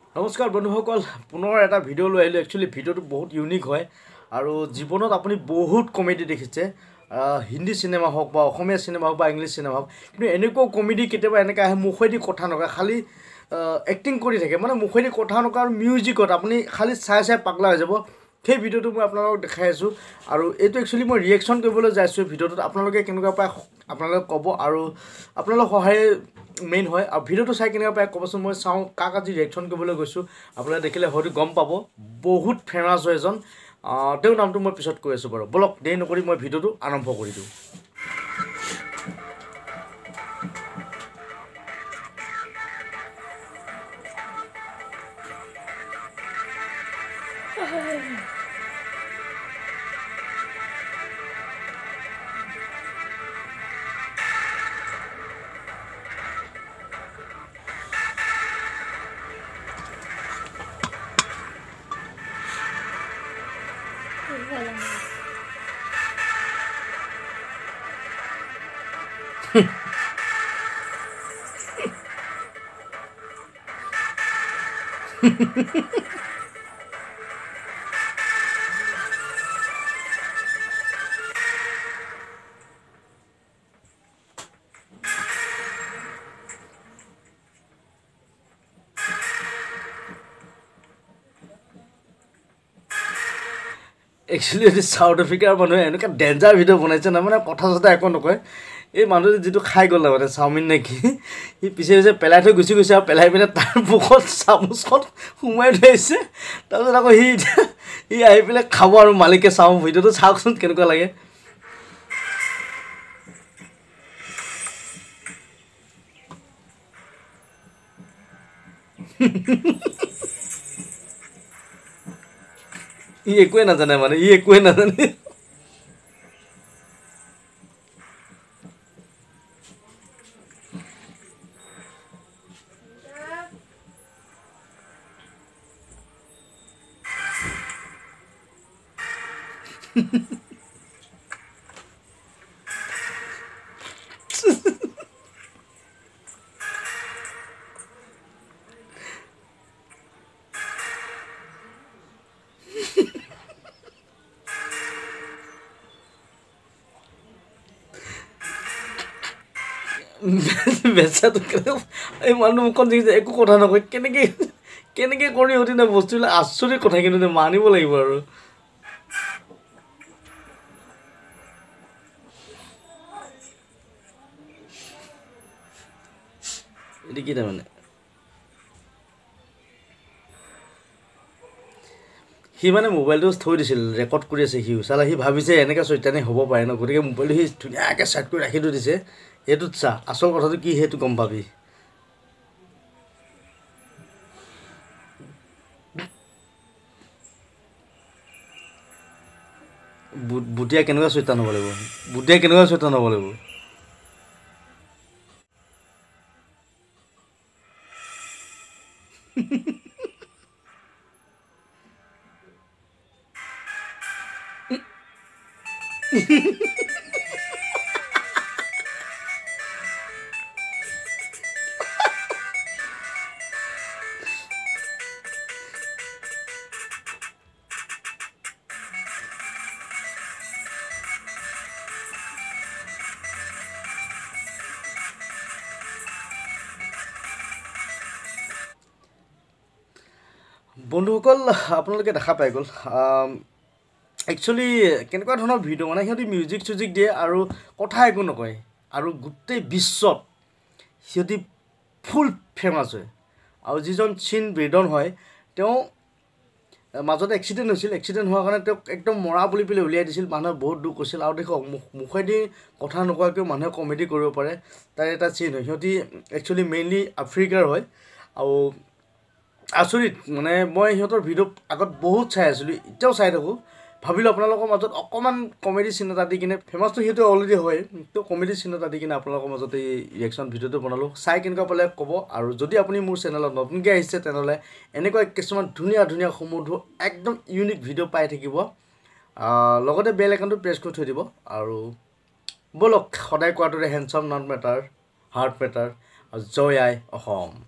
নমস্কাৰ বন্ধুসকল, পুনৰ এটা ভিডিঅ' লৈ আহিলোঁ। একচুৱেলি ভিডিঅ'টো বহুত ইউনিক হয় আৰু জীৱনত আপুনি বহুত কমেডি দেখিছে, হিন্দী চিনেমা হওক বা অসমীয়া চিনেমা হওক বা ইংলিছ চিনেমা হওক, কিন্তু এনেকুৱা কমেডি কেতিয়াবা এনেকৈ আহে মুখেদি কথা নকয়, খালি এক্টিং কৰি থাকে, মানে মুখেদি কথা নকয় আৰু মিউজিকত আপুনি খালি চাই চাই পাগলা হৈ যাব। সেই ভিডিঅ'টো মই আপোনালোকক দেখাই আছোঁ আৰু এইটো একচুৱেলি মই ৰিয়েকশ্যন কৰিবলৈ যাইছোঁ। ভিডিঅ'টোত আপোনালোকে কেনেকুৱা পায় আপোনালোকে ক'ব আৰু আপোনালোকৰ সহায় মেইন হয়। আৰু ভিডিঅ'টো চাই কেনেকুৱা পায় ক'বচোন। মই চাওঁ কাক আজি ৰিয়েকশ্যন কৰিবলৈ গৈছোঁ, আপোনালোকে দেখিলে হয়তো গম পাব। বহুত ফেমাছ হয় এজন, তেওঁৰ নামটো মই পিছত কৈ আছোঁ বাৰু। বলক দেৰি নকৰি মই ভিডিঅ'টো আৰম্ভ কৰি দিওঁ। একচুৱেলি যদি চাউথ আফ্ৰিকাৰ মানুহে এনেকুৱা ডেঞ্জাৰ ভিডিঅ' বনাইছে নহয়, মানে কথা চথা একো নকয়। এই মানুহটো যিটো খাই গ'ল মানে চাওমিন নে কি, সি পিছে পিছে পেলাই থৈ গুচি গৈছে আৰু পেলাই পিনে তাৰ মুখত চামুচখন সোমাই থৈ আহিছে। তাৰপিছত আকৌ সি আহি পেলাই খাব আৰু মালিকে চাওঁ। ভিডিঅ'টো চাওকচোন কেনেকুৱা লাগে। ই একোৱে নাজানে, মানে ই একোৱে নাজানে। বেচাটো এই মানুহ মুখখন দেখিছে, একো কথা নকয়। কেনেকৈ কৰি সিহঁতি নে বস্তুবিলাক আচৰিত কথা, কিন্তু মানিব লাগিব আৰু। এইটো কি তাৰমানে, সি মানে মোবাইলটো থৈ দিছিল, ৰেকৰ্ড কৰি আছে সি চালা। সি ভাবিছে এনেকৈ চৈতানি হ'ব পাৰে ন, গতিকে মোবাইলটো সি ধুনীয়াকৈ ছেট কৰি ৰাখি থৈ দিছে। সেইটোত চা আচল কথাটো কি, সেইটো গম পাবি। বুটিয়া কেনেকুৱা চৈতান হ'ব লাগিব, বুটিয়া কেনেকুৱা চৈতান হ'ব লাগিব। বন্ধুসকল, আপোনালোকে দেখা পাই গ'ল। একচুৱেলি কেনেকুৱা ধৰণৰ ভিডিঅ' মানে, সিহঁতি মিউজিক চিউজিক দিয়ে আৰু কথা একো নকয়, আৰু গোটেই বিশ্বত সিহঁতি ফুল ফেমাছ হয়। আৰু যিজন ব্ৰিডন হয়, তেওঁ মাজতে এক্সিডেণ্ট হৈছিল। এক্সিডেণ্ট হোৱাৰ কাৰণে তেওঁক একদম মৰা বুলি পেলাই উলিয়াই দিছিল। মানুহে বহুত দুখ কৰিছিল। আৰু দেখক মুখেদি কথা নোকোৱাকৈও মানুহে কমেডি কৰিব পাৰে, তাৰ এটা চিন হয়। সিহঁতি একচুৱেলি মেইনলি আফ্ৰিকাৰ হয় আৰু আচৰিত। মানে মই সিহঁতৰ ভিডিঅ' আগত বহুত চাই আছিলোঁ, এতিয়াও চাই থাকোঁ। ভাবিলোঁ আপোনালোকৰ মাজত অকণমান কমেডি চিন এটা দি কিনে, ফেমাছটো সেইটো অলৰেডি হয়, তো কমেডি চিন এটা দি কিনে আপোনালোকৰ মাজত এই ৰিয়েকশ্যন ভিডিঅ'টো বনালোঁ। চাই কেনেকুৱা পালে ক'ব। আৰু যদি আপুনি মোৰ চেনেলত নতুনকৈ আহিছে, তেনেহ'লে এনেকুৱা কিছুমান ধুনীয়া ধুনীয়া সুমধুৰ একদম ইউনিক ভিডিঅ' পাই থাকিব। লগতে বেল আইকনটো প্ৰেছ কৰি থৈ দিব। আৰু ব'লক, সদায় কোৱাৰ দৰে handsome not matter, heart matter, আৰু জয় আই অসম।